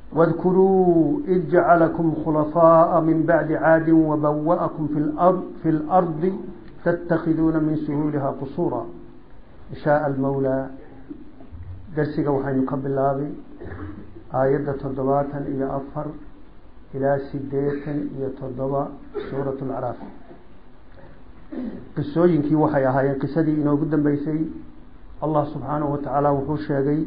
واذكروا إذ جعلكم خلفاء من بعد عاد وبوأكم في الأرض تتخذون من سهولها قصورا شاء المولى درسك وحين يقبل الله آية تضباطا إلى أفر إلى سديتا إلى تضبا سورة العراف قصوينكي وحي هاي قصدي إنه قدام بيسي الله سبحانه وتعالى وحوش يغي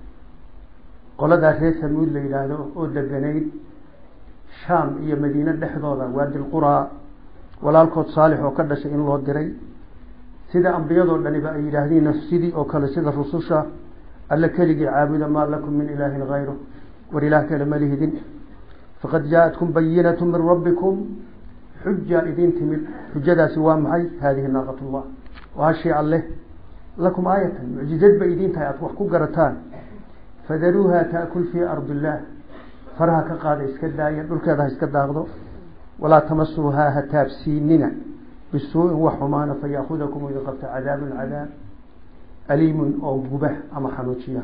قال ذا ريت ثمود ليلاه او دغنيد شام iyo مدينه dhexdooda waadi القرى walaalkood saalix oo ka dhashay in loo diray sida ambiyadoo dhaniba ay yiraahdeen nafsidii oo kale sida rususha alla kaliya caabuda ma lakum min ilaahin ghayru wa ilaaha kala malihidin faqad jaa'atkum bayyinatun min rabbikum hujja idin timid hujjadaasi waa maxay hadhihi naqatullah wa shay allah lakum ayatan mu'jizat baydin tahay wax ku garataan فذروها تأكل في أرض الله فرها كقاد إسكدايا دول كذا إسكداغدو ولا تمسوها هتاب سيننا بالسوء وحمان فيأخذكم إذا قبت عذاب أليم أو قبه أما حنوشيا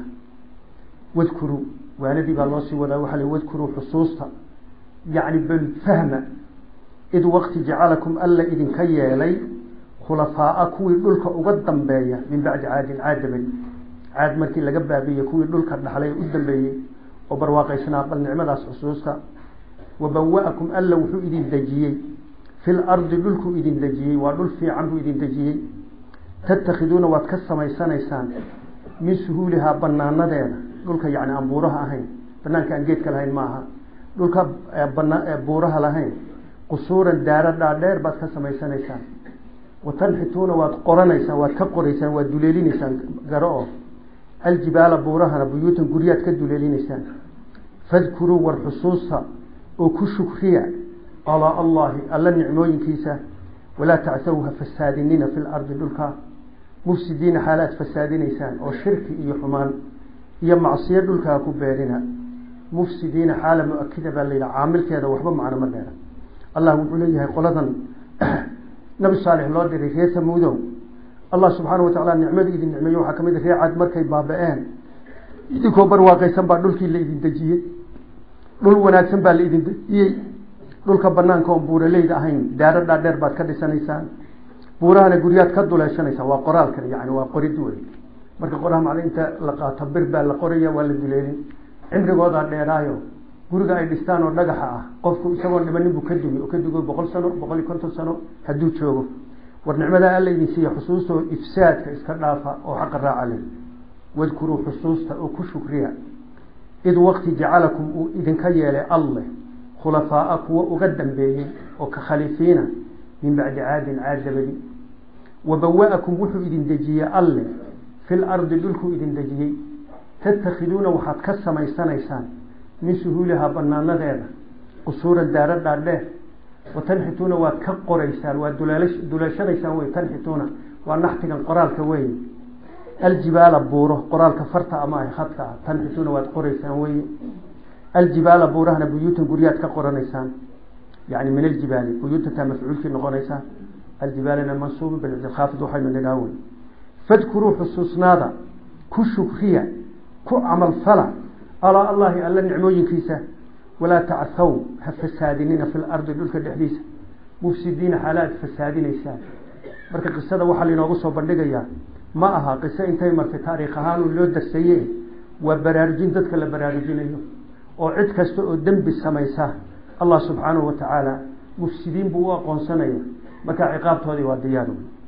واذكروا وندي بالله ولا وحلي واذكروا حصوصا يعني بالفهم إذ وقت جعلكم ألا إذن كيا لي خلفاء كوي دولك أقدم بايا من بعد عاد بني عاد markii laga baabiyay kuwii dhulka dhaxlay u dambeeyay oo barwaaqaysana bal nicmadaas xusuusta wabawaakum alla wuxuu idin dajiyay fil ardi dhulku idin dajiyay waa dhul fiican buu idin dajiyay tattakhiduna waad ka samaysanaysaan min suhuulaha banaanadeeda dhulka yaani aan buuraha ahayn banaanka aan geedka lahayn maaha dhulka buuraha lahayn qusuuran daarada dheer baad ka samaysanaysaan watanxituuna waad qoranaysaan waad ka qoraysaan waad duleelinaysaan garo الجبال بورها بيوت قريات كدولين إنسان فاذكروا والحصوصة وكشكريا على الله ألا نعموين كيسة ولا تعثوها فسادين في الأرض دولكا مفسدين حالات فسادين إنسان أو شرك إيا حمان إيا معصية دولكا كبيرنا مفسدين حالة مؤكدة بالليلة عامل كذا وحبا معنا مدينة الله يقول لي قلدا نبي صالح الله دي ريخي ثمودو الله سبحانه وتعالى نعمة إذن نعمة وحكم إذا في عاد مركي بابئان إذن كوبر واقعي سنبع دولك اللي إذن تجيه دول وناك سنبع اللي إذن تجيه دول كبنان كون بورا ليد أهين دارد دار بات كده سنيسان بورانا قريات كدو لا سنيسان وقرال كده يعني وقري دولي مركي قرام علي انت لقا تبير بالقرية ولا دوليني عمري قوضا ديرايو قرقا إدستان ودقحا قفكو إساوان لمنين بكدومي وكدوغو بقل سنو بقل كنتو سنو هدو تشوغو والنعمة ألا ينسي حصوصه إفساد كإسكرافة أو حق الرعالي واذكروا حصوصه أو كشكريا إذ وقت جعلكم إذن كيالي الله خلفاءكم وقدم به وكخليفين من بعد عاد بدي وبوأكم وحو إذن دجية الله في الأرض دلكم إذن دجية تتخذون وحد كسما يسان من سهولها بنانا ذينا قصور الدارات دار وتنحتون وكقريسان ودولاشريسان وتنحتون ونحتقن قرال كوي الجبال بوره قرال كفرت أماي خطا تنحتون وقريسان وي الجبال بورهنا بيوت قريات كقرنيسان يعني من الجبال بيوت مفعول في نقريسان الجبال المنصوب بالخافض وحي من الأول فاذكروا حصوصنا ذا كشكريا كعمل فلا على الله ألا نعموين كيسه ولا تعثوا فسادين في الأرض دولك الحديث مفسدين حالات فسادين إنسان marka qisada waxa la inoogu soo bandhigayaa ma aha qiso intay martay taariikh ahaan loo darsayay waa baraarujin dadka la baraarujinayo oo cid kasta oo dambi samaysa Allah subhanahu wa ta'ala mufsidiin buu aqoonsanaya marka ciqaabtoodii waa diyaar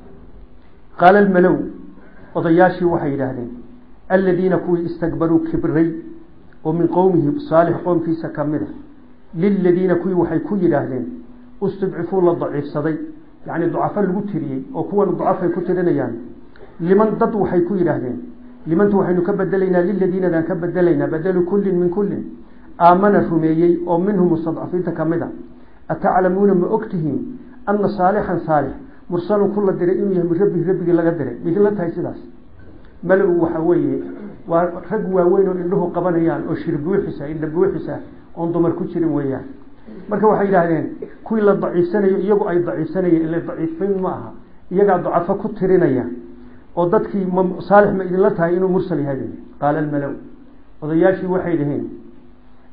qala al malaw odayaashii waxay yiraahdeen alladina kuwi istakbaru kibray ومن قومه صالح قوم في سكمده للذين كوي وحي كوي يراهدين استضعفوا للضعيف صدي يعني ضعفاء الوتري او كون ضعفاء كترينيان لمن ضد وحي كوي يراهدين لمن توحي نكبدلينا للذين ذا كبدلينا بدل كل من كل آمن رميي او منهم مستضعفين تكمده أتعلمون ما أكتهم أن صالحا صالح مرسل كل الدرئين من ربه لغا درئ مثل تايسداس ملو وحوي ورغوا وين انه قبنيان او شربوخيسا ان دبوخيسا on dumar ku jirin weeyaan marka waxay yiraahdeen kuwi la daciifsanayo iyagu ay daciifsanayeen ilaa daciifin ma aha iyaga dacafo ku tirinaya oo dadkii saalix ma idin la tahay inuu mursal yahay qaal al malaw odayaashii waxay dhaheen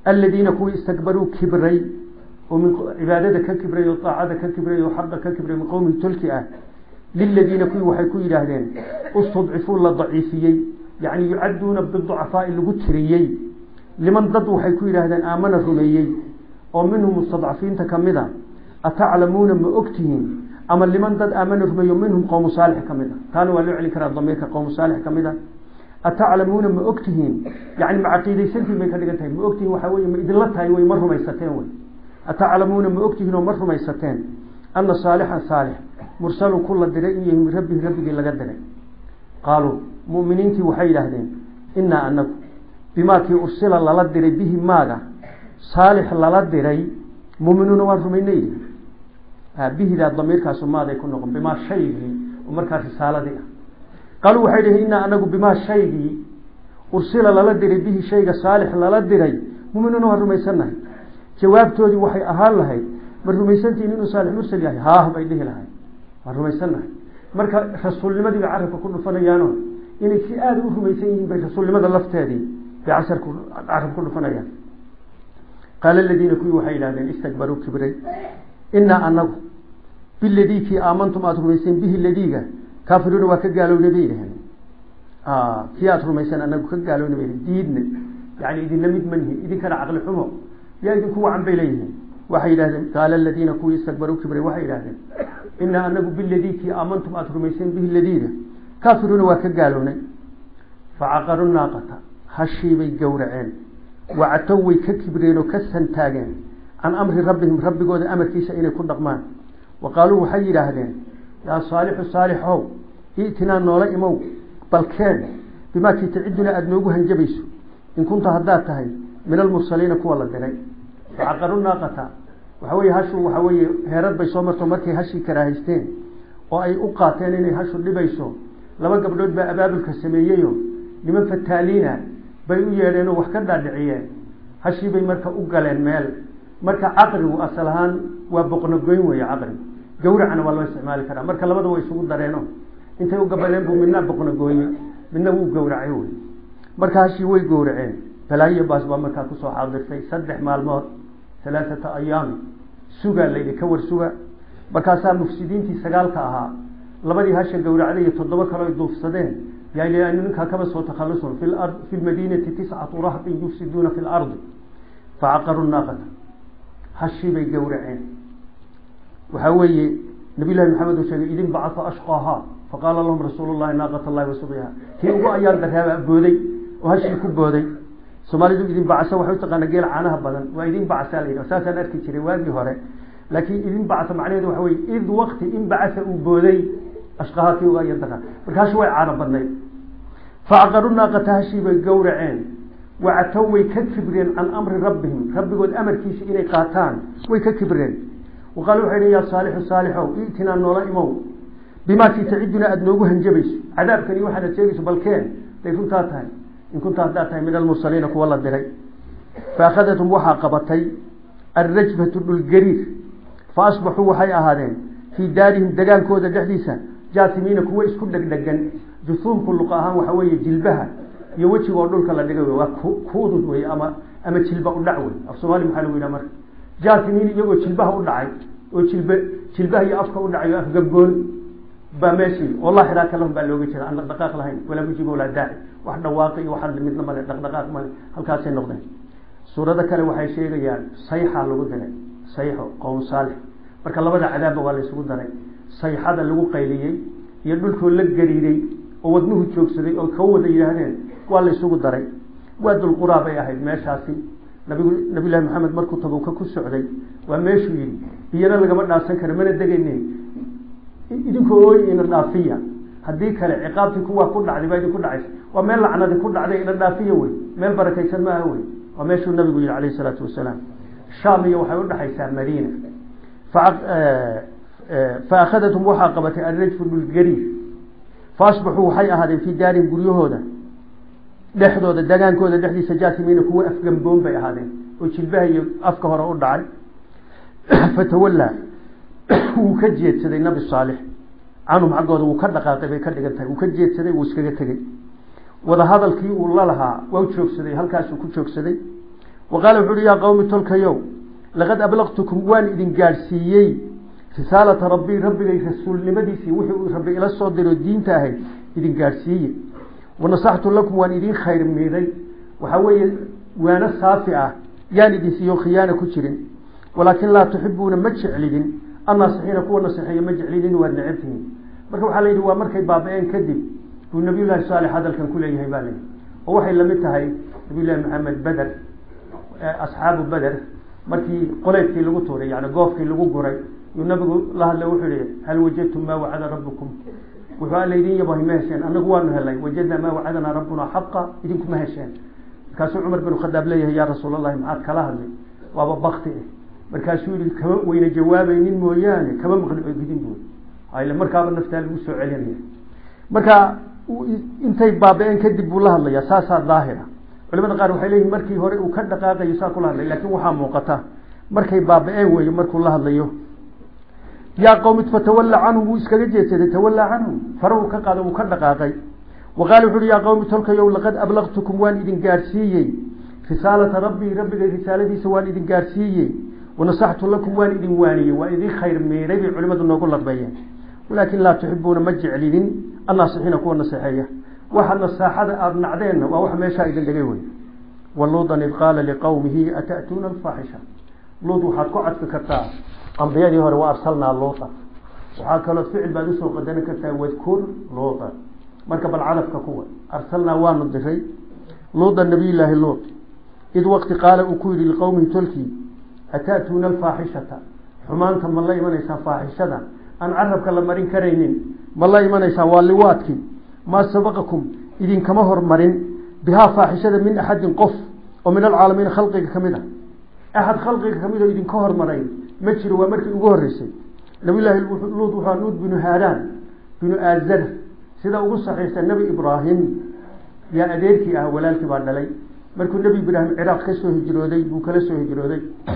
الذين كوي استكبروا كبري ومن عبادتك كبري وطاعتك كبري وحقك كبري من قوم تلكئة للذين كوي وحيكوي لهذين استضعفوا للضعيفيين يعني يعدون بالضعفاء اللي قتريين لمن ضد وحيكوي لهذين آمن الرميين ومنهم مستضعفين تكمدا أتعلمون ما أكتهم أما لمن ضد آمن الرميين منهم قوم صالح كمدا كانوا ولو عليك الضمير قوم صالح كمدا أتعلمون ما أكتهم يعني مع عقيدة سنتي ما كدغنتي ما أكتهم وحوي ما إدلتها وي مر ميستين وي أتعلمون ما أكتهم ومر ميستين أن صالحا صالح مرسل كل درئيه من ربه لغا دري قالوا مؤمنينتي waxay yiraahdeen inna annagu bima ki ursila lala diray bihi maaga saalix lala diray mu'minuuna waa rumaynay bihi da damirkaas maaday ku noqon bima shaygi oo markaas risaaladii قالوا waxay yiraahdeen inna annagu bima shaygi ursila lala diray bihi shayga saalix lala diray mu'minuuna waa rumaysanahay jawaabtoodii waxay ahaan lahayd ma rumaysantiin inuu saalix mursal yahay haa bay dhihi lahayd waa rumaysanahay marka rasuulnimadii carabka ku dhufanayaan inay si aad u rumaysan yihiin bay rasuulnimada lafteedii bay casharku carabka ku dhufanayaan qala alladina kuwi waxay yiraahdeen istakbaru kibray inna annagu billadii ki aamantum aad rumaysan bihi ladiga kaafiruuna waa ka gaalownay yiraahdeen ki aad rumaysan annagu ka gaalownay diidna yani idin lamid manhi idin kana aqli xumo yaa idin kuwa can bay leeyihiin waxay yiraahdeen qala alladina kuwi istakbaru kibray waxay yiraahdeen إن أنه بالذي كي آمنتم أترميسين به الذين كافرون وكقالون فعقروا الناقة هشي بيقورعين وعتوي ككبرين وكسنتاجين عن أمر ربهم رب قود أمر كيسا إن يكون رقمان وقالوا حي لهذين يا صالح صالح هو ائتنا نولا إمو بل كان بما كي تعدنا أدنوبها جبيس إن كنت هداتها من المرسلين كوالا الدري فعقروا الناقة وحوي هاشو وحوي هيرد بيسو مرتو مركي هاشي كراهيستين وأي أقاتين إني هاشو اللي بيسو لما قبلود بأباب الكسمييو لمن فتالينا بيو يرينو وحكرنا دعيان هاشي بي مركا أقالين مال مركا عقري وأصلهان وبقنقوين ويا عقري جورع عنا والله استعمالي كرا مركا لما دو يسوق دارينو انت يقبلين بو منا بقنقوين منا وو جورعيون مركا هاشي وي جورعين فلاي باسبا مركا كسو حاضر في صدح مالموت 3 أيام سوغا ليدي كور سوغا markaasa mufsidiintii sagaalka ahaa labadii hasha gowracday 7 kale ay duufsadeen yaay ay ninka kaba soo takhalusun fil madinati 9 rahb yufsiduna fil ard fa'aqaru an-naqata hashi bay gowraceen waxa weeye nabi ilaahi maxamed uu sheegay idin bacatha ashqaha faqala lahum rasuulullaahi naqata allahi wa subiha tii ugu ayaan daraba booday oo hashi ku booday Soomaalidu idin bacasa waxay taqaan geel caanaha badan waa idin bacasa leeyahay asaasan arki jiray waagii hore laakiin idin bacasa macnaheedu waxa weeye id waqti in bacasa uu booday ashqahaati uga yadana markaas way caana badnay faaqaruna qatashi bay gowraceen وعتوا ويكبرين عن أمر ربهم رب قد أمر كيس إني قاتان ويكبرين وقالوا حين يا صالح صالح ائتنا النولا إمو بما تعدنا أدنوه هنجبس عذاب كان يوحنا تيجس بالكين ليكون تاتهاي إن كنت تاتهاي من المرسلين كوالله الدري فأخذتهم وحاقبتي الرجفة الجرير فأصبحوا وحي أهالين في دارهم دقان كودة جحديسا جاثمين كويس كل دقان جثوم كل قاهان وحوي جلبها يوجه ودولك لا دغوي waa kuudud way ama jilba u dhacway af Soomaali maxaa lagu yiraahdaa marka jaatimiin iyago jilbaha u dhacay oo jilbaha iyo afka u dhacay af gagoon ba meeshii wallahi raaka lahum baa looga jeedaa aan dhaqdhaqaaq lahayn wala wajibo wala daaci wax dhawaaqay waxa midna ma dhaqdhaqaaq ma halkaas ay noqdeen suurada kale waxay sheegayaan sayxa lagu diray sayxo qowm saalix marka labada cadaab waa la isugu daray sayxada lagu qayliyay iyo dhulkoo la gariiray oo wadnuhu joogsaday oo ka wada yiraahdeen waa la isugu daray waadul quraab ay ahayd meeshaasi nabi ilaahi maxamed markuu tabuuka ku socday waa meeshuu yiri biyana lagama dhaasan karo mana degaynay idinku ooy ina dhaafiya hadii kale ciqaabtii kuwa ku dhacday baa idinku dhacay waa meel lacnada ku dhacday ina dhaafiya way meel barakaysan ma aha way waa meeshuu nabigu yiri kaleey salaatu wasalaam shaam iyo waxay u dhaxaysaa madiina فأخذتهم وحاقبت الرجف بالجرير فأصبحوا حي أهل في دارهم قريهودا دحدود دغان كودا دحدي سجاتمين كو افغنبون باي اهادين او جilbaha afka hore u dhacay fatawalla uu ka jeedsaday nabi saalix aanu magooda uu ka dhaqaaqay bay ka dhigantay uu ka jeedsaday uu iskaga tagay wada hadalkii uu la lahaa waa joogsaday halkaas uu ku joogsaday وقال وحوري يا قوم تلك يوم لقد أبلغتكم وان إذن قارسيي رسالة ربي رسول لمديسي وحي ربي إلى الصدر الدين تاهي إذن قارسيي ونصحت لكم وان إذن خير ميري وحوي وانا الصافعة يعني إذن سيو خيانة كترين ولكن لا تحبون مجعلين الناصحين كوا نصحية مجعلين والنعبتين مركب حالي هو مركب بابين كذب والنبي الله صالح هذا كان كله يهيبالي ووحي لمتها نبي الله محمد بدر أصحاب بدر markii qoleydkii lagu tuuray yaani goofkii lagu guray uu nabigu la hadlay wuxuu yiri hal wajadtum ma wa'ada rabbukum wuxuu leeyahay yabahay ma hesheen anagu waan helay wajadna ma wa'adana rabbuna haqqan idinku ma hesheen markaas Umar bin Khattab leeyahay ya rasuulullaahi maxaad kala hadlay waaba baqti markaas uu yiri kama weyna jawaabaynin mooyaane kama maqli gidin buu ayla markaaba nafta lagu soo celinay marka intay baabeen kadib buu la hadlay saasa daahira culimada qaar waxay leeyihiin markii hore uu ka dhaqaaqay saa kula hadlay laakiin waxa muuqata markay baabeen weey markuu la hadlayo ya qawmi fatawalla anhu iskaga jeesaday tawalla anhu faru ka qaado uu ka dhaqaaqay وقال وحوري يا قوم تلك يوم لقد أبلغتكم وان إذن قارسيي رسالة ربي رسالتي سوان إذن قارسيي ونصحت لكم وان إذن واني وان إذن خير ميري علماء نقول لك بيان ولكن لا تحبون مجعلين الناصحين كون نصيحية وحن الساحة أبنعدين ووح ما يشاء إذن دقيوي واللوضا إذ قال لقومه أتأتون الفاحشة لوض وحد قعد في كرتاه أنبياء هو وأرسلنا اللوطا وحاكلت فعل بادسه قدنا كرتاه واذكر لوطا مركب العرف كقوة أرسلنا وان الضفي لوط النبي الله اللوط إذ وقت قال أكوير لقومه تلكي أتأتون الفاحشة حمانكم والله من يسان فاحشة أن عرفك لمرين كرينين والله من يسان واللواتك ما سبقكم إذن كمهر مرين بها فاحشة من أحد قف ومن العالمين خلقك كمدة أحد خلقك كمدة إذن كهر مرين مجر ومرك أقوه الرسي نبي الله اللوط وحانود بن هاران بن آزر sida ugu saxiixsan nabi Ibrahim ya adeerkii ah walaalkii baa dhalay markuu nabi Ibrahim Iraq ka soo hijrooday buu kala soo hijrooday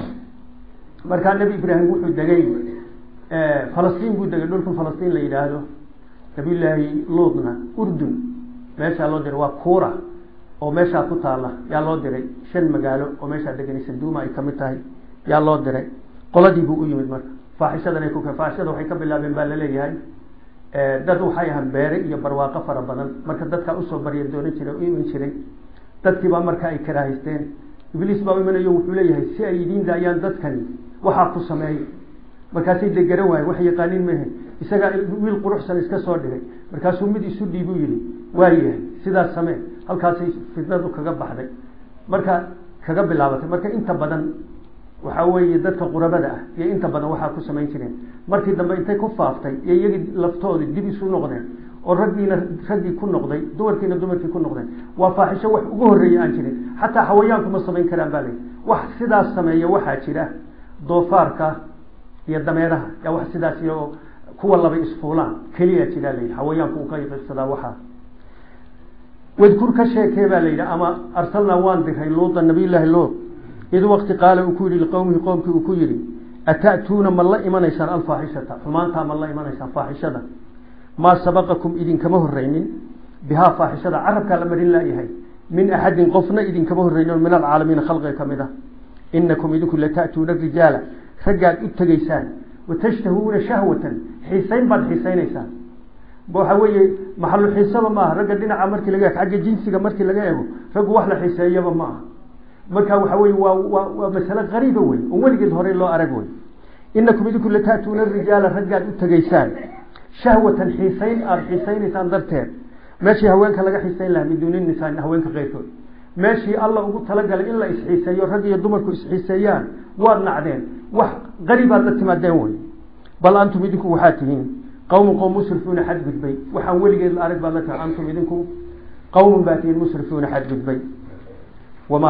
marka nabi Ibrahim wuxuu dagay Falastiin buu dagay dhulka Falastiin la yiraahdo nabi Ilaahi Luutna Urdun meesha loo diray waa Kuura oo meesha ku taala yaa loo diray shan magaalo oo meesha deganaysa Duuma ay kamid tahay yaa loo diray qoladii buu u yimid marka faaxishada ay ku ka faahishada waxay ka bilaabeen baa la leeyahay dad waxay ahaan beere iyo barwaaqo fara badan marka dadka u soo bariyay doona jiray oo iman jiray dadkii baa marka ay karaahysteen ibliis baa imanayo wuxuu leeyahay si ay idin daayaan dadkani waxa ku sameeyay markaasay degaran waay wax yaqaanin mehe isaga wiil quruxsan iska soo dhigay markaasuu mid isu dhiibu yiri waayahay sidaas samee halkaasay fitnadu kaga baxday marka kaga bilaabatay marka inta badan waxa weeye dadka qurabada ah iyo inta badan waxa ku sameyn jireen markii dambe intay ku faaftay iyagii laftoodii dib isu noqdeen oo ragii ku noqday dumarkii ku noqdeen waa faaxisho wax ugu horeeyay aan jirin hatta xawayaanku ma sameyn karaan baa leeyahay wax sidaas sameeyo waxa jira doofaarka iyo dameeraha ya wax sidaas iyo kuwa laba isfuulaan kaliya jira leeyahay xawayaanku uu ka yaqsada waxa wadkur ka sheekay baa leeyahay ama arsalna waan diray luuta nabi ilaahi luut إذ وقت قال أكوير لقومه قومك أكوير أتأتون من الله إيمان يسان الفاحشة فمانتا من الله إيمان يسان فاحشة ما سبقكم إذن كمهر رينين بها فاحشة عربك لمرين لا إيهي من أحد قفنا إذن كمهر رينين من العالمين خلقه كمدا إنكم إذن لتأتون الرجال رجال إتقيسان وتشتهون شهوة حسين بعد حسين يسان بوحوي محل حساب ما رجل لنا عمرك لقاك حاجة جنسك مرك لقاك رجل وحلا حساب ما marka waxa weey waa mas'ala qariib weey oo waligeed hore loo arag weey innakum idinku la taatuna rijaala rajal u tagaysaan shahwatan xisayn darteed meeshii haweenka laga xisayn lahaa miduunin nisaan haweenka qeyrkood meeshii Allah ugu talagalay in la isxiisayo rag iyo dumarku isxiisayaan waa nacdeen wax qariib la timaadeen weey bal antum idinku waxa tihiin qawm musrifuuna xad gudbay waxaan waligeed la arag baa la tahay antum idinku qawm baatiin musrifuuna xad gudbay وما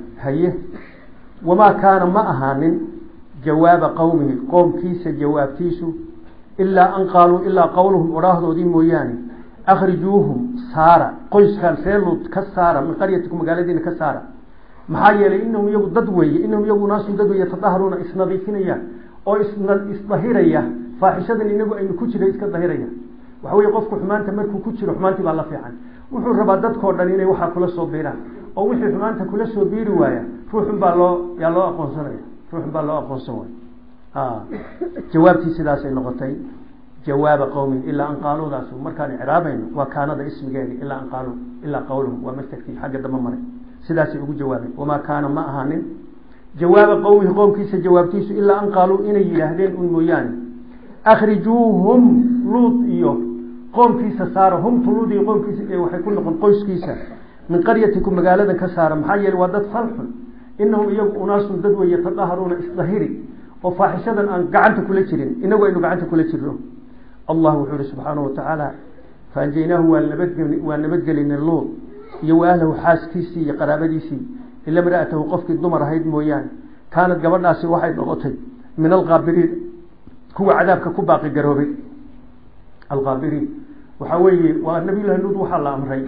كان ما أهان جواب قومه قوم كيس جواب كيسو إلا أن قالوا إلا قولهم أراهدوا دين موياني أخرجوهم سارة قيس كان سيلو كسارة من قريتكم مقالدين كسارة محايا لإنهم يبو ضدوي إنهم يبو ناس ضدوي يتظاهرون إسنظيفينيا أو إسظهيريا فاحشة إنه أن كتير إسك ظهيريا وحوي يقفك حمان تمركو كتير حمانتي بالله في عن wuxuu rabaa dadkoo dhan inay waxaa kula soo biiraan oo wixii xumaanta kula soo biiri waaya ruuxun baa loo aqoonsanaya ruuxun baa loo aqoonsan waaya jawaabtii sidaasay noqotay jawaaba qowmin ilaa an qaaluudaas markaan icraabayno waa kaanada ismigeedi ilaa an qaaluu ilaa qawluhum waa mastarkii xagga damba maray sidaasay ugu jawaabeen wamaa kaana ma ahaanin jawaaba qowmihi qowmkiisa jawaabtiisu ilaa an qaaluu inay yidhaahdeen un mooyaane akhrijuuhum luud iyo qoomkiisa saara humtu luud iyo qoomkiisa waxay ku noqon qoyskiisa min qaryatikum magaaladan ka saara maxaa yeelay waa dad falxun inahum iyagu unaasun dad weeye tadaharuuna isdahiri oo faaxishadan aan gacanta kula jirin inagu aynu gacanta kula jirno allah wuxuu yihi subxaanahu watacaala faanjaynaahu waa nabadgelinay luud iyo wa ahlahu xaaskiisii iyo qaraabadiisii ila mraatahu qofkii dumar ahayd mooyaane kaanad gabadhaasi waxay noqotay min alkaabiriin kuwa cadaabka ku baaqi garoobay alkaabiriin waxaa weeye waa nabiyullahi luud waxaa la amray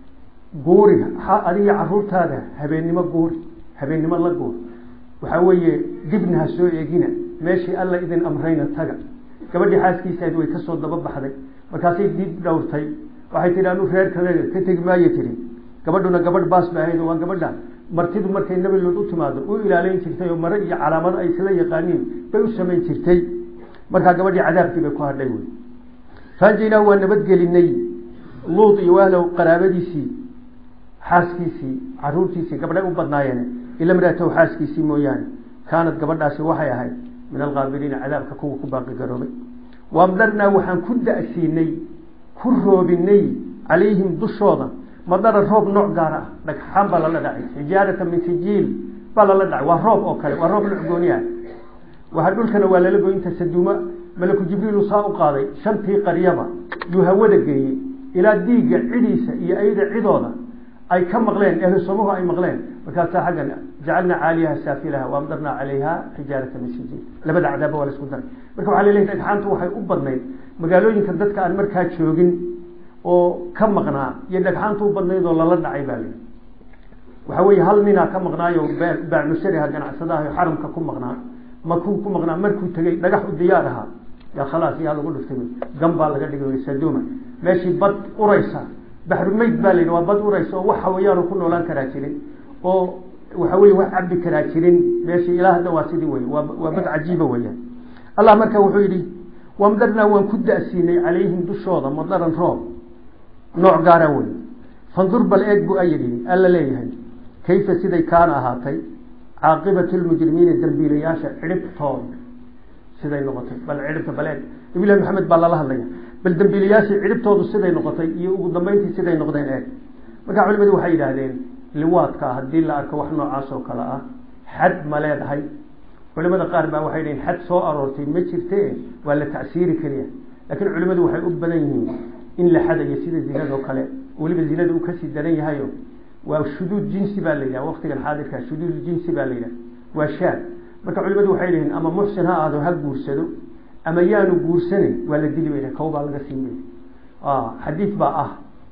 guuri adiga caruurtaada habeennimo guuri habeennimo la guur waxaa weeye dibna ha soo eegina meeshii alla idin amrayna taga gabadhii xaaskiisaad way kasoo daba baxday markaasay dib dhowrtay waxay tihi anu reerkanaga ka tegi maayo tihi gabadhuna gabadh baas ba ahayd waa gabadha martidu markay nabi luud u timaado u ilaalayn jirtay oo mare iyo calaamado ay isla yaqaaniin bay u samayn jirtay markaa gabadhii cadaabkii bay ku hadhay wey faanjaynaahu waa nabadgelinay luud iyo ahlow qaraabadiisii xaaskiisii caruurtiisii gabdhay u badnaayeen ila mraatahu xaaskiisii mooyaane kaanad gabadhaasi waxay ahayd min alkaabiriina cadaabka kuwa ku baaqi garoobay waamdarnaa waxaan ku da'siinay ku roobinay calayhim dushooda madara roob nooc gaar ah dhagxaan baa lala dhacay xijaarata min sijiil baa lala dhacay waa roob oo kale waa roob nooc gooni ah waxa dhulkana waa lala goynta saduuma malaku jibriilu saa u qaaday shantii qaryaba yuu hawada geeyey ilaa diiga cidiisa iyo ayda cidooda ay ka maqleen ehlu samahu ay maqleen markaasaa xaggan jacalna caaliyaha saafilaha waamdarnaa calayha xijaarata min sijiil labada cadaaba waa la isku daray marka waxaa laleeyahay dhagxaantu waxay u badnayd magaalooyinka dadka aan markaa joogin oo ka maqnaa iyo dhagxaantu u badnayd oo lala dhacay baa lii waxaa weeye hal ninaa ka maqnaayo baanushariha ganacsadaha xaramka ku maqnaa makuu ku maqnaa markuu tegey dhagax u diyaar ahaa yaa khalaas yaa lagu dhuftay gam baa laga dhigay saduuma meeshii bad uraysa baxrumayd baa la yidhi waa bad uraysa oo wax hawayaanu ku noolaan karaa jirin oo waxa weye wax cabbi karaa jirin meeshii ilaa hadda waa sidii wey waa bad cajiiba weeyaan allah marka wuxuu yidhi wamdarnaa waan ku da'siinay calayhim dushooda madaran roob nooc gaara wey fandur bal eeg buu ayidhi alla leeyahay kayfa siday kaana ahaatay caaqibatu lmujrimiina dambiilayaasha cidhibtood siday noqotay bal cidhibta bal eeg nabilahi maxamed baa lala hadlaya bal dambiilayaashii cidhibtoodu siday noqotay iyo ugu dambeyntii siday noqdeen eeg markaa culimadu waxay yidhaahdeen liwaadka haddii la arko wax noocaas oo kale ah xad ma leedahay culimada qaar baa waxay dhaheen xad soo aroortay ma jirte waa la tacsiiri keliya laakiin culimadu waxay u badan yihiin in la xadayo sida zinadoo kale weliba zinada uu kasii daran yahayo waa shuduud jinsi baa la yidhaha waqtigan xaadirka shuduud jinsi baa la yidhaha waa shaad marka culimadu waxay leeyihin ama muxsin ha aado ha guursado ama yaanu guursanin waa la dili bayna kow baa laga siin bay xadiid baa ah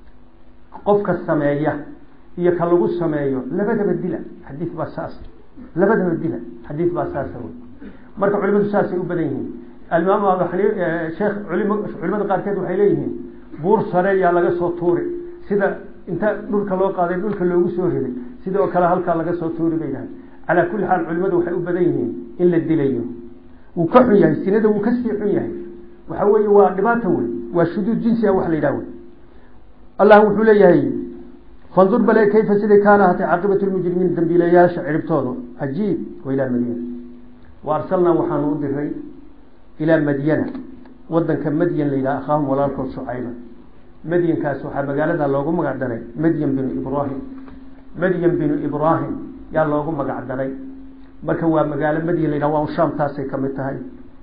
qofka sameeya iyo ka lagu sameeyo labadaba dila xadiid baa saas labadaba dila xadiid baa saasa wey marka culimadu saasay u badan yihiin alimaam abu xaniifa sheekh culimada qaarkeed waxay leeyihiin buur sare yaa laga soo tuuri sida inta dhulka loo qaaday dhulka loogu soo riday sidoo kale halkaa laga soo tuuri bay dhahay calaa kulli xaal culimadu waxay u badan yihiin in la dilayo wuu ka xun yahay sinada wuu kasii xun yahay waxa weeye waa dhibaato wey waa shuduud jinsi ah wax la yidhaha wey allah wuxuu leeyahay fandur bale kayfa siday kaana ahatay caaqibatu lmujrimiin dambiilayaasha ciribtooda cajiib wa ilaa madyana wa arsalnaa waxaanu u diray ilaa madyana wadanka madyan la yidhaha akhaahum walaalkood shucayba madyankaas waxaa magaalada loogu magac daray madyan binu ibraahim yaa loogu magac daray marka waa magaalo madyan la yidhaha waa shaam taasay kamid tahay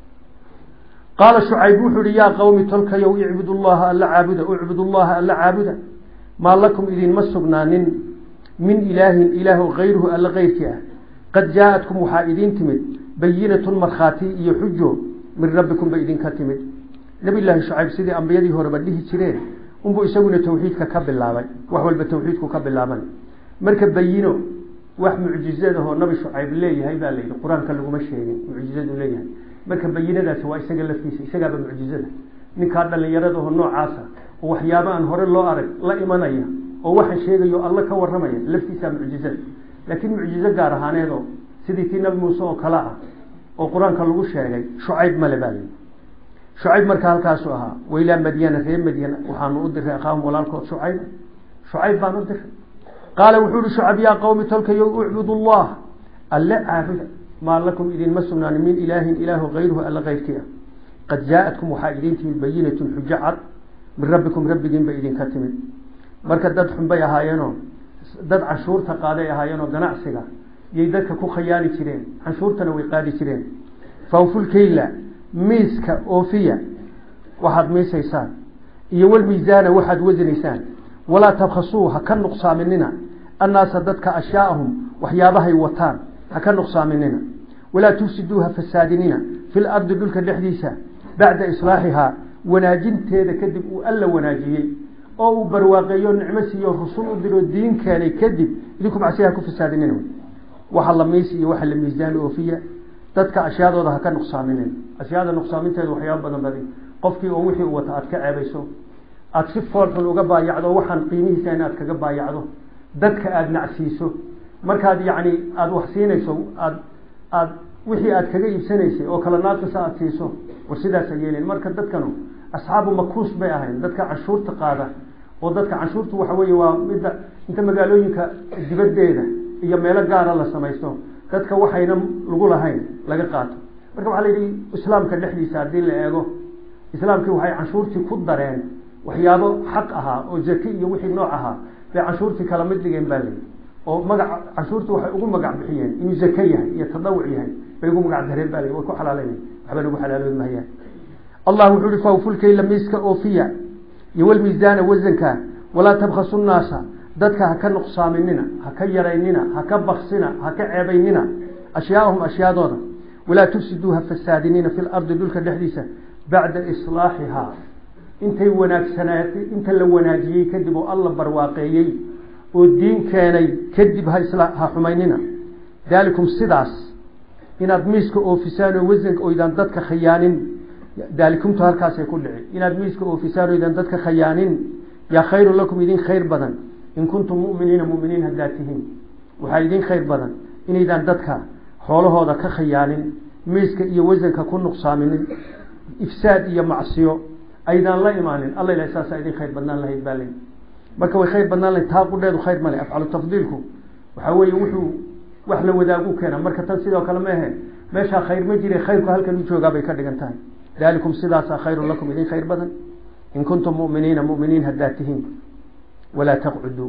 qaala shucayb wuxuu yihi yaa qawmi tolkayow icbudu llaha alla caabuda maa lakum idinma sugnaanin min ilaahin ilaahu kayruhu alla keyrkii ah qad jaa-atkum waxaa idiin timid bayinatun markhaati iyo xujo min rabbikum ba idinka timid nabi llaahi shucayb sidii ambiyadii horeba dhihi jireen unbuu isaguna tawxiidka ka bilaabay wax walba tawxiidku ka bilaaban marka bayino wax mucjizadahoo nabi shucayb leeyahay baa layidhi qur-aanka laguma sheegin mucjizadu leeyahay marka bayinadaasi waa isaga laftiisa isagaaba mucjizada ninkaa dhallinyaradaho noocaasa وحيابا هور الله أرك لا إيمانية وواحد شيء يو الله كورمية لفتي معجزات لكن معجزة جارها هذا سيدتي نبي موسى وكلاء وقرآن كله شيء شعيب ملبالي شعيب مركال كاسوها وإلى مدينة غير مدينة وحانو أدر أخاهم ولا الكوت شعيب بان أدر قال وحول شعب يا قوم تلك اعبدوا الله ألا عابد ما لكم إذن مسنا من إله غيره ألا غير كيا قد جاءتكم وحائدين بينة حجة من ربكم ربكم بإذن كتمت مركز دادحن بي هايانو داد عشور تقاضي هايانو دنعسيقا يددك كو خيالي ترين عشور تنوي قادي ترين فوفو الكيلة ميسك أوفية واحد ميسيسان يو الميزان واحد وزنيسان ولا تبخصوها كالنقصى مننا الناس ددك أشياءهم وحيابها يوتان كالنقصى مننا ولا تفسدوها فسادنين في الأرض دولك الحديثة بعد إصلاحها وناجين تيدا كدب وألا وناجيه أو برواقيون نعمسي الرسول ودروا الدين كان يكذب إذنكم عسيها كفسادنين وحل ميسي وحل ميزان أوفية dadka ashyaadooda ha ka nuqsaamineen ashyaada nuqsaaminteedu waxyaabo badan badan qofkii oo wixii uu wata aad ka ceebayso aad si foolxun uga baayacdo waxaan qiimihiisa inaad kaga baayacdo dadka aad nacsiiso markaad yaani aad wax siinayso aad wixii aad kaga iibsanaysay oo kala naaqis aad siiso war sidaas yeeleen marka dadkanu asxaabu makuus bay ahayn dadka cashuurta qaada oo dadka cashuurtu waxa weeye waa mid inta magaalooyinka dibadeeda iyo meelo gaar ah la sameeyo dadka waxayna lagu lahayn laga qaato marka waxa la yiri islaamka dhexdiisa hadii la eego islaamku waxay cashuurtii ku dareen waxyaabo xaq aha oo zaki iyo wixii nooc aha bay cashuurtii kala mid dhigeen baa leeyahay oo magac cashuurtu waxay ugu magac bixiyeen inuu zaki yahay iyo tadawuc yahay bay ugu magac dareen baa leeyahay way ku xalaaleen waxba lagu xalaalood ma hayaan الله وحول فوفل كي لميسك أوفيا يول ميزان وزنك ولا تبخسوا الناس ذاتك هكا نقصى مننا هكا يريننا هكا بخسنا هكا عبيننا أشياءهم أشياء دورا ولا تفسدوها فسادنين في الأرض دولك الحديثة بعد إصلاحها انت وناك سناتي انت لوناجي كذبوا الله برواقيي والدين كان يكذبها إصلاحها حميننا ذلكم صداس إن أدميسك أوفيسان وزنك وإذا ذاتك خيانين ذلكم تهركاس يكون لعي إن أدميسك أوفيسارو إذا ذاتك خيانين يا خير لكم إذن خير بدن إن كنتم مؤمنين هداتهم وحايدين خير بدن إن إذا ذاتك حوله هذا كخيانين ميسك يوزنك كن نقصامين إفساد إيا معصيو أيضا الله إيمانين الله إلا إساسا إذن خير بدن الله يتبالين بكوي خير بدن الله تاقوا ليدو خير مالي أفعلوا تفضيلكم وحاوي وحو وحلو وداقو كينا مركة تنسيدو كلمه ماشا خير مجري خيركو هلك نجوغا بيكردقنتان ذلكم سلاسا خير لكم إذن خير بدن إن كنتم مؤمنين هداتهم ولا تقعدوا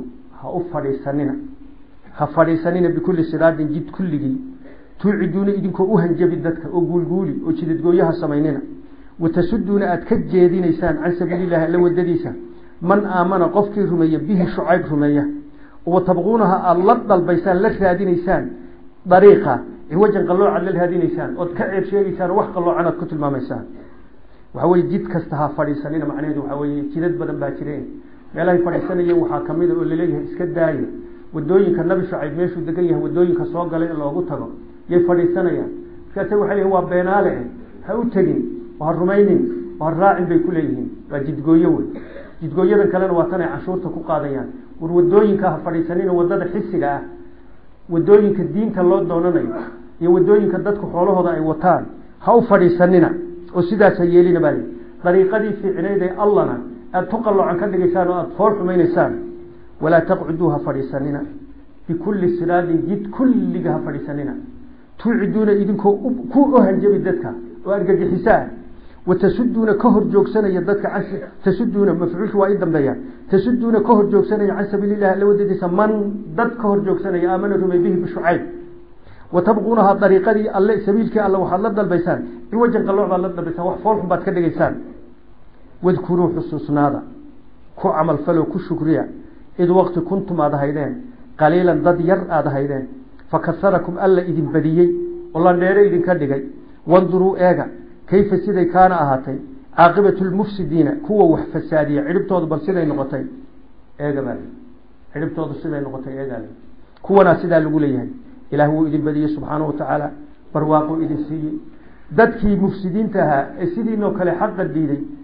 هفريسانين بكل سراد جد كله توعدون إذنكو أهنجب الدتك أقول وشدد قويها سميننا وتسدون أتكجيدين إسان عن سبيل الله لو الدديسة من آمن قفك رمية به شعيب رمية وتبغونها اللض البيسان لشهادين إسان طريقة وجن قلوا على الهادين إنسان وتكعب شيء إنسان وحق عنه كتل ما إنسان وحوي جد كستها فريسانين معناه وحوي جدد بدن باكرين ما لا فريسانين وحاكمين اللي ليه إسكداي والدوين كالنبي شعيب ماشوا دقيه والدوين كسواق قال الله قطبه يفريسانين كاتوا حليه هو بيناله هؤتين وهالرمينين وهالراعين بكليهم وجد قويون جد قويون كلنا وطنع عشورته قاضيان والدوين كهفريسانين وضد حسجة wadooyinka diinta loo doonanayo iyo wadooyinka dadku xoolahooda ay wataan ha u fadhiisanina oo sidaas ay yeelina baa dariiqadii fiicneeday Allahna aad tuqallocan ka dhigaysaan oo aad fool xumaynaysaan wala taqcuduha fadhiisanina bikulli siradin jid kulliga fadhiisanina tuuciduna idinko ku ohanjabi dadka oo argagixisaan وتسدون كهر جوكسنا يدك عن تسدون مفعول وايد دمبيا تسدون كهر جوكسنا عن سبيل الله لو ودي سمن ضد كهر جوكسنا يامنوا به بشعيب وتبغونها طريقه الله سبيلك الله وحلد البيسان يوجه قلوع الله البيسان وحفولهم باد كدغيسان واذكروا حسسنادا كو عمل فلو كو شكريا اذ وقت كنتم ادهيدين قليلا ضد ير ادهيدين فكثركم الله اذن بديي والله دheere idin ka dhigay وانظروا ايغا كيف سيدي كان أهاتي عاقبة المفسدين كوا وحفسادية عربتوض بل سيدي نغطي ايه قبال عربتوض سيدي نغطي ايه قال كوا ناسيدا لقوليها إلهو إذن بديه سبحانه وتعالى برواقو إذن سيدي دادكي مفسدين تها سيدي نوكالي حق الديدي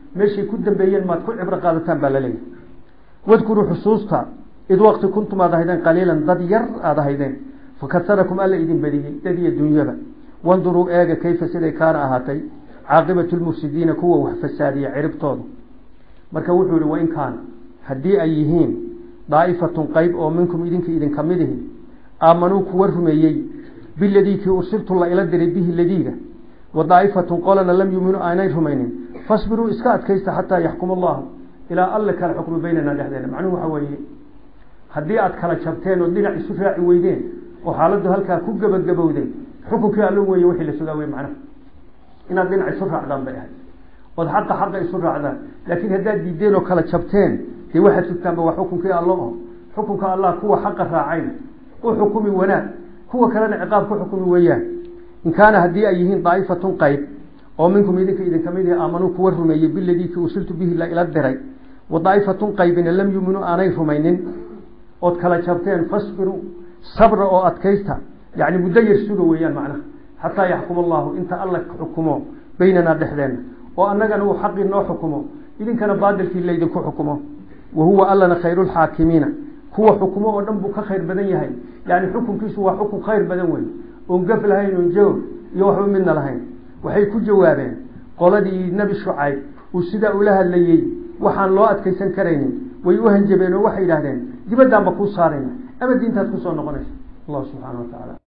ماشي كدن بيين ما تكون عبر قادتان بالليل واذكروا حصوصتا إذ وقت كنتم هذا هيدين قليلا ضدير هذا هيدين فكثركم ألا إذن بدي الدنيا با وانظروا آجا كيف سيدي كان أهاتي عاقبة المفسدين كوة وحفسادية عرب طوض مركا وحول وإن كان هدي أيهين ضائفة قيب أو منكم إذن كمده آمنوا كورهم أيي بالذي أرسلت الله إلى الدري به الذي وضائفة قالنا لم يؤمنوا آنيهم أينين فاصبروا إسكات كيست حتى يحكم الله إلى الله كان الحكم بيننا لحدنا معنوه حوالي هدي أدخل شبتين ودينا إسفاع ويدين وحالده هلكا كجبودين حكم كألوم ويوحي لسداوي معنا إن الدين إسفاع عدم بيها والحق حق إسفاع عدم لكن هدا دين وكلا شبتين دي واحد ستان وحكم كألوم حكم كالله هو حق راعين وحكم وناء هو كلام عقاب كحكم وياه إن كان هدي أيهين ضعيفة قيب أو منكم إذن كميدي آمنوا كورهم أي بالذي أرسلت به إلى الدري وضعيفة قيب لم يؤمنوا آنيهم أينين أدخل شبتين فاصبروا صبر أو أتكيستا يعني مدير سورة ويان معنا حتى يحكم الله انت الله حكمه بيننا دحدنا وأننا نو حق نو حكمه إذن كان بادل في الليل كو حكمه وهو ألنا خير الحاكمين هو حكمه ونبك خير بدن يهين يعني حكم كيسو حكم خير بدن وين ونقفل هين ونجاوب يوحو منا لهين وحي كو جوابين قولدي نبي شعيب وسدا لها الليي وحان لو أدكيسن كرينين ويوهن جبين وحي لهدين جبدان بكو صارين أما الدين تدكو نقنش الله سبحانه وتعالى